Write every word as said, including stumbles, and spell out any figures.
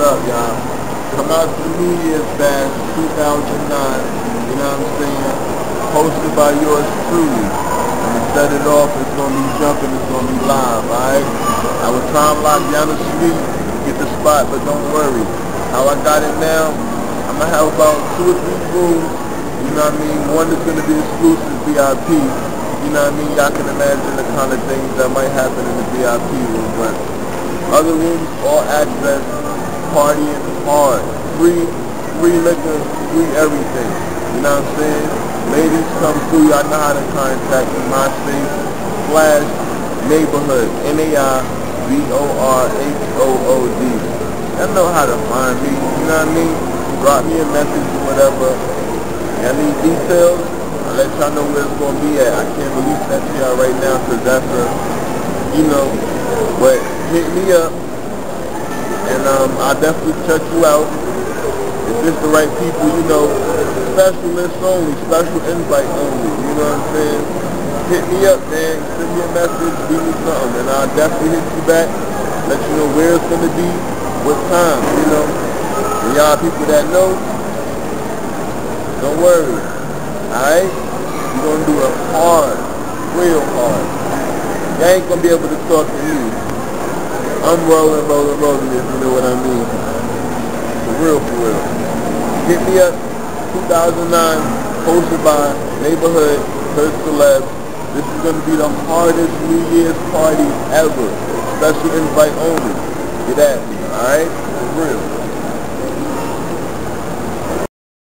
up, y'all? Come out to the New Year's Bash two thousand nine, you know what I'm saying? Hosted by yours truly. And to set it off, it's going to be jumping, it's going to be live, alright? I was trying to lock down the street, get the spot, but don't worry. How I got it now, I'm going to have about two or three rooms, you know what I mean? One is going to be exclusive V I P, you know what I mean? Y'all can imagine the kind of things that might happen in the V I P room, but other rooms, all access, partying hard, free, free liquor, free everything, you know what I'm saying? Ladies come through, y'all know how to contact me, MySpace, slash, neighborhood, N A I B O R H O O D. Y'all know how to find me, you know what I mean? Drop me a message or whatever. Y'all need details? I'll let y'all know where it's going to be at. I can't release that to y'all right now because that's a, you know, but hit me up and um, I'll definitely check you out. If it's the right people, you know, special list only, special invite only, you know what I'm saying? Hit me up, man, send me a message, give me something, and I'll definitely hit you back, let you know where it's going to be, what time, you know? And y'all people that know, don't worry, alright? We're going to do it hard, real hard. Y'all ain't going to be able to talk to me. I'm rolling, rolling, rolling, if you know what I mean. For real, for real. Hit me up, two thousand nine, hosted by Neighborhood, Kurt Celeb. This is going to be the hardest New Year's party ever. Special invite only. Get at me, alright? For real.